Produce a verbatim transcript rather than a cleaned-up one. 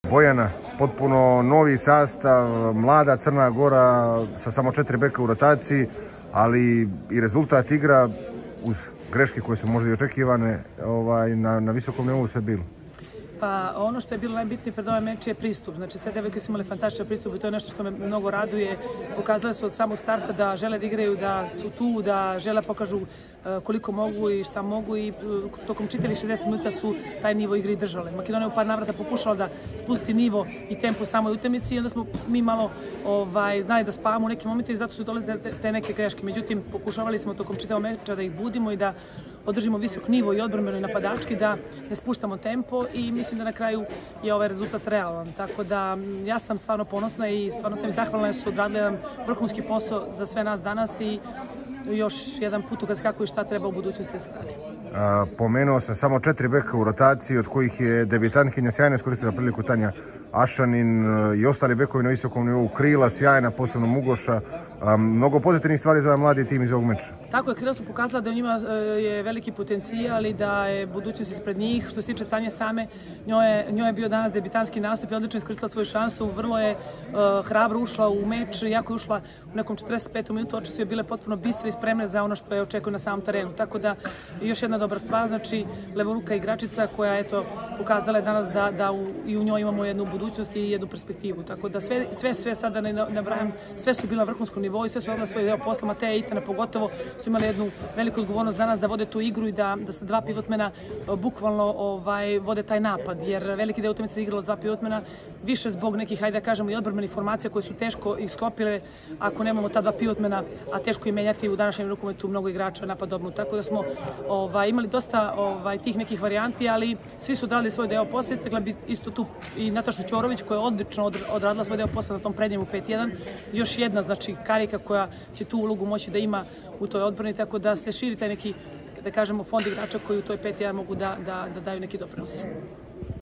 Bojana, potpuno novi sastav, mlada Crna Gora sa samo četiri beka u rotaciji, ali i rezultat igra uz greške koje su možda i očekivane ovaj, na, na visokom nivou sve bilo. Pa ono što je bilo najbitnije pred ovaj meč je pristup. Znači sve devojke su imale fantastičan pristup i to je nešto što me mnogo raduje. Pokazale su od samog starta da žele da igraju, da su tu, da žele pokažu koliko mogu i šta mogu i tokom čitavih šezdeset minuta su taj nivo igre i držale. Makedonija u par navrata pokušala da spusti nivo i tempo u samoj utakmici i onda smo mi malo ovaj, znali da spavamo u nekim momentima i zato su dolazile te neke greške. Međutim, pokušavali smo tokom čitavog meča da ih budimo i da održimo visok nivo i odbrambeno i napadački, da ne spuštamo tempo i mislim da na kraju je ovaj rezultat realan. Tako da ja sam stvarno ponosna i stvarno sam i zahvalna da su odradili jedan vrhunski posao za sve nas danas i još jedan putokaz kako i šta treba u budućnosti da se radi. A, pomenuo sam samo četiri beka u rotaciji, od kojih je debitantkinja sjajno iskoristila priliku Tanja Ašanin i ostali bekovi na visokom nivou. Krila sjajna, posebno Mugoša. A, mnogo pozitivnih stvari za ovaj mladi tim iz ovog meča. Tako je, Krila su pokazala da u njima je veliki potencijal i da je budućnost ispred njih. Što se tiče Tanje same, njoj je, njoj je bio danas debitanski nastup i odlično iskoristila svoju šansu. Vrlo je uh, hrabro ušla u meč, jako je ušla u nekom četrdeset petom minutu, oči su je bile potpuno bistre i spremne za ono što je očekuje na samom terenu. Tako da još jedna dobra stvar, znači levoruka igračica koja eto pokazala je danas da, da u, i u njoj imamo jednu budućnost i jednu perspektivu. Tako da sve, sve, sve sada ne nabrajam, sve su bila na vrhunskom nivou i sve su odla svoj deo posla. Mateja i Itana pogotovo su imali jednu veliku odgovornost danas da vode tu igru i da, da sa dva pivotmena bukvalno ovaj, vode taj napad, jer veliki deo utakmice se igralo s dva pivotmena, više zbog nekih, hajde da kažemo, i odbrambenih formacija koje su teško isklopile ako nemamo ta dva pivotmena, a teško je menjati u današnjem rukometu mnogo igrača napadobnu. Tako da smo ovaj, imali dosta ovaj, tih nekih varijanti, ali svi su odradili svoj deo posla. Istakla bi isto tu i Natašu Ćorović koja je odlično odradila svoj deo posla na tom prednjem u pet jedan. Još jedna, znači, karika koja će tu ulogu moći da ima u toj odbrani, tako da se širi taj neki, da kažemo, fond igrača koji u toj pet jedan mogu da, da, da daju neki doprinos.